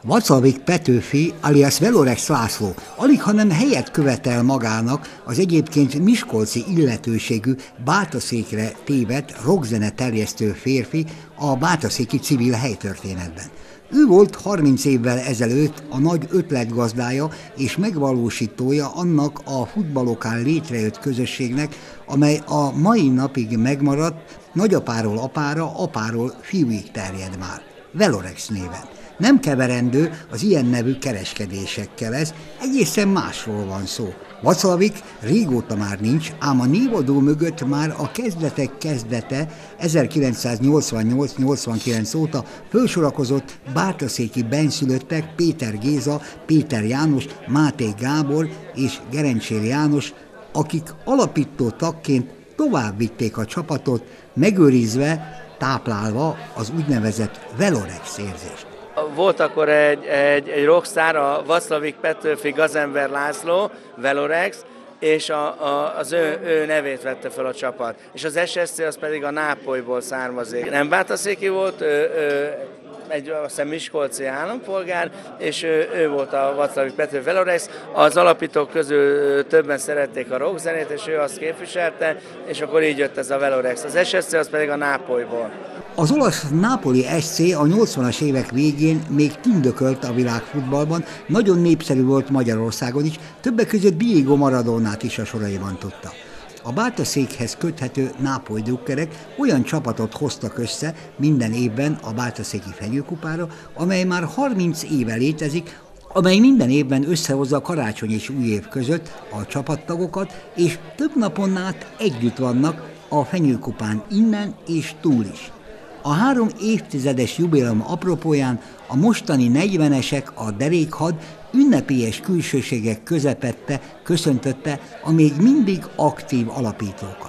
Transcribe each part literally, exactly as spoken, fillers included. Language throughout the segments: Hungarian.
Vaclavik Petőfi alias Velorex László alighanem helyet követel magának az egyébként miskolci illetőségű Bátaszékre tévedt rockzene terjesztő férfi a bátaszéki civil helytörténetben. Ő volt harminc évvel ezelőtt a nagy ötletgazdája és megvalósítója annak a futballokán létrejött közösségnek, amely a mai napig megmaradt, nagyapáról apára, apáról fiúig terjed már, Velorex néven. Nem keverendő az ilyen nevű kereskedésekkel, ez egészen másról van szó. Vaclavik régóta már nincs, ám a névadó mögött már a kezdetek kezdete ezerkilencszáznyolcvannyolc nyolcvankilenc óta fölsorakozott bátaszéki benszülöttek Péter Géza, Péter János, Máté Gábor és Gerencsér János, akik alapító tagként tovább vitték a csapatot, megőrizve, táplálva az úgynevezett Velorex érzést. Volt akkor egy, egy, egy rockstar, a Vaclavik Petőfi Gazember László, Velorex, és a, a, az ő, ő nevét vette fel a csapat. És az es es cé az pedig a Nápolyból származik. Nem bátaszéki volt, ő, ő, egy azt hiszem miskolci állampolgár, és ő, ő volt a Vaclavik Petőfi Velorex. Az alapítók közül többen szerették a rockzenét, és ő azt képviselte, és akkor így jött ez a Velorex. Az es es cé az pedig a Nápolyból. Az olasz Napoli es cé a nyolcvanas évek végén még tündökölt a világfutballban, nagyon népszerű volt Magyarországon is, többek között Diego Maradonát is a soraiban tudta. A Bátaszékhez köthető Nápoly drukkerek olyan csapatot hoztak össze minden évben a Bátaszéki Fenyőkupára, amely már harminc éve létezik, amely minden évben összehozza a karácsony és új év között a csapattagokat, és több napon át együtt vannak a Fenyőkupán innen és túl is. A három évtizedes jubileum apropóján a mostani negyvenesek a derékhad ünnepélyes külsőségek közepette köszöntötte a még mindig aktív alapítókat.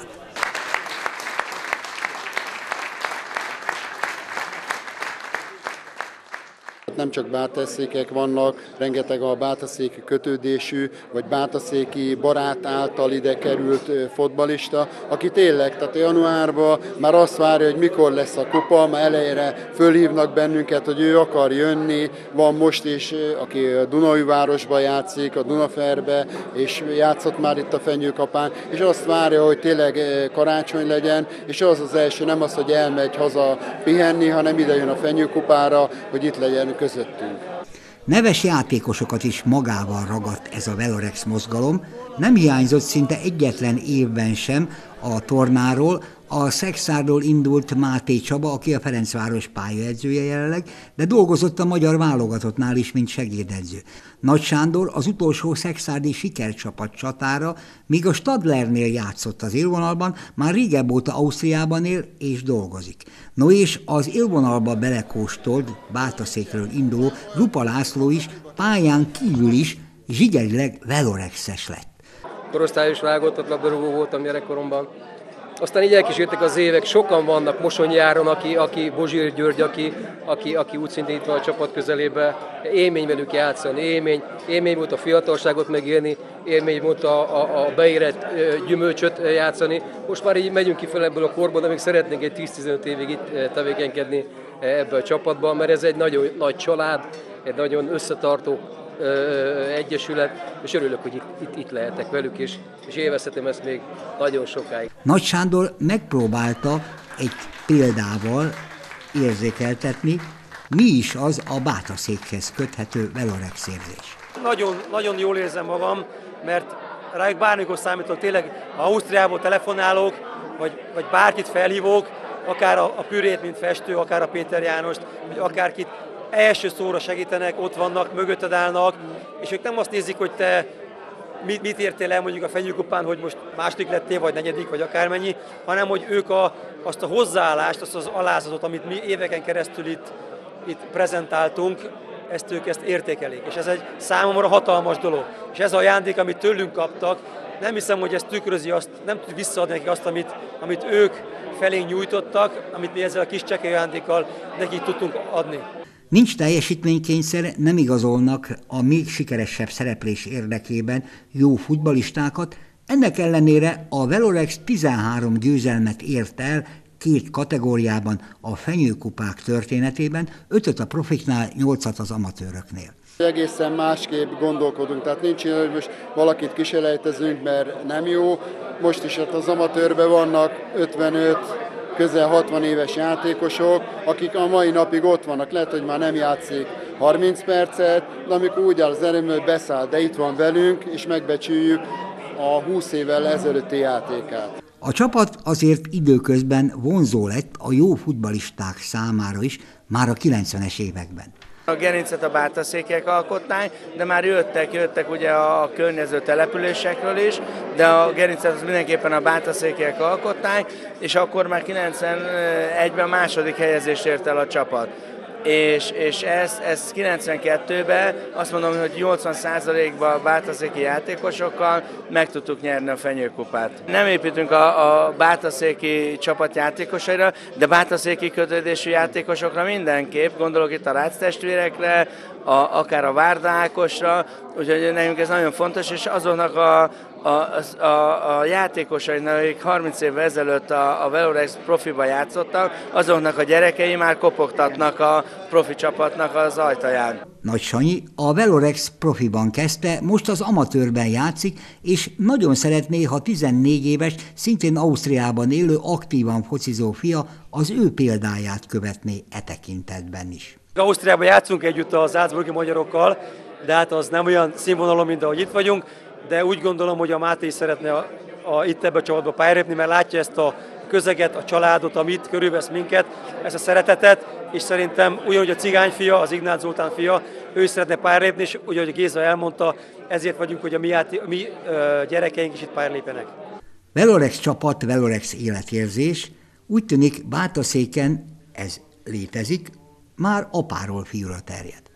Nem csak bátaszékek vannak, rengeteg a bátaszéki kötődésű, vagy bátaszéki barát által ide került fotbalista, aki tényleg, tehát januárban már azt várja, hogy mikor lesz a kupa, már elejére fölhívnak bennünket, hogy ő akar jönni, van most is, aki a Dunaújvárosban játszik, a Dunaferbe, és játszott már itt a Fenyőkapán, és azt várja, hogy tényleg karácsony legyen, és az az első, nem az, hogy elmegy haza pihenni, hanem ide jön a Fenyőkupára, hogy itt legyen közöttünk. Neves játékosokat is magával ragadt ez a Velorex mozgalom, nem hiányzott szinte egyetlen évben sem a tornáról, a Szexárdról indult Máté Csaba, aki a Ferencváros pályaedzője jelenleg, de dolgozott a magyar válogatottnál is, mint segédedző. Nagy Sándor az utolsó szexárdi sikercsapat csatára, míg a Stadlernél játszott az élvonalban, már régebb óta Ausztriában él és dolgozik. No és az élvonalba belekóstolt Bátaszékről induló Rupa László is pályán kívül is zsigerileg Velorexes lett. Korosztályos válogatott labdarúgó voltam gyerekkoromban. Aztán így elkísértek az évek, sokan vannak Mosonyi Áron, aki, aki Bozsír György, aki, aki, aki úgy szintén itt van a csapat közelébe. Élmény velük játszani, élmény, élmény volt a fiatalságot megélni, élmény volt a, a, a beérett gyümölcsöt játszani. Most már így megyünk ki fel ebből a korból, de még szeretnénk egy tíz-tizenöt évig itt tevékenykedni ebben a csapatban, mert ez egy nagyon nagy család, egy nagyon összetartó egyesület, és örülök, hogy itt, itt, itt lehetek velük, és, és élvezhetem ezt még nagyon sokáig. Nagy Sándor megpróbálta egy példával érzékeltetni, mi is az a Bátaszékhez köthető Velorex érzés. Nagyon, nagyon jól érzem magam, mert rájuk bármikor számítok, tényleg ha Ausztriából telefonálok, vagy, vagy bárkit felhívok, akár a, a Pürét, mint festő, akár a Péter Jánost, vagy akárkit, első szóra segítenek, ott vannak, mögötted állnak, és ők nem azt nézik, hogy te mit, mit értél el mondjuk a Fenyőkupán, hogy most második lettél, vagy negyedik, vagy akármennyi, hanem hogy ők a, azt a hozzáállást, azt az alázatot, amit mi éveken keresztül itt, itt prezentáltunk, ezt ők ezt értékelik. És ez egy számomra hatalmas dolog. És ez a ajándék, amit tőlünk kaptak, nem hiszem, hogy ez tükrözi azt, nem tud visszaadni nekik azt, amit, amit ők felénk nyújtottak, amit mi ezzel a kis csekély ajándékkal nekik tudtunk adni. Nincs teljesítménykényszer, nem igazolnak a még sikeresebb szereplés érdekében jó futballistákat, ennek ellenére a Velorex tizenhárom győzelmet ért el két kategóriában a fenyőkupák történetében, ötöt a profiknál, nyolcat az amatőröknél. Egészen másképp gondolkodunk, tehát nincs ilyen, hogy most valakit kiselejtezünk, mert nem jó. Most is hát az amatőrben vannak ötvenöt, közel hatvan éves játékosok, akik a mai napig ott vannak. Lehet, hogy már nem játszik harminc percet, de amikor úgy áll az erőm, hogy beszáll, de itt van velünk, és megbecsüljük a húsz évvel ezelőtti játékát. A csapat azért időközben vonzó lett a jó futballisták számára is, már a kilencvenes években. A gerincet a bátaszékek alkották, de már jöttek, jöttek ugye a környező településekről is, de a gerincet az mindenképpen a bátaszékek alkották, és akkor már kilencvenegyben második helyezést ért el a csapat. És, és ez, ez kilencvenkettőben azt mondom, hogy nyolcvan százalékban bátaszéki játékosokkal meg tudtuk nyerni a fenyőkupát. Nem építünk a, a bátaszéki csapat játékosaira, de bátaszéki kötődésű játékosokra mindenképp, gondolok itt a Rácz testvérekre, a, akár a Várda Ákosra, úgyhogy nekünk ez nagyon fontos, és azoknak a A, a, a játékosainak, akik harminc évvel ezelőtt a, a Velorex profiba játszottak, azoknak a gyerekei már kopogtatnak a profi csapatnak az ajtaján. Nagy Sanyi a Velorex profiban kezdte, most az amatőrben játszik, és nagyon szeretné, ha tizennégy éves, szintén Ausztriában élő, aktívan focizó fia az ő példáját követné e tekintetben is. Ausztriában játszunk együtt az salzburgi magyarokkal, de hát az nem olyan színvonalon, mint ahogy itt vagyunk. De úgy gondolom, hogy a Máté is szeretne a, a, itt ebbe a csapatba pályárépni, mert látja ezt a közeget, a családot, amit körülvesz minket, ezt a szeretetet, és szerintem ugyanúgy a Cigány fia, az Ignác Zoltán fia, ő is szeretne pályárépni, és úgy, ahogy Géza elmondta, ezért vagyunk, hogy a mi, játé, a mi ö, gyerekeink is itt pályárlépjenek. Velorex csapat, Velorex életérzés, úgy tűnik Bátaszéken ez létezik, már apáról fiúra terjed.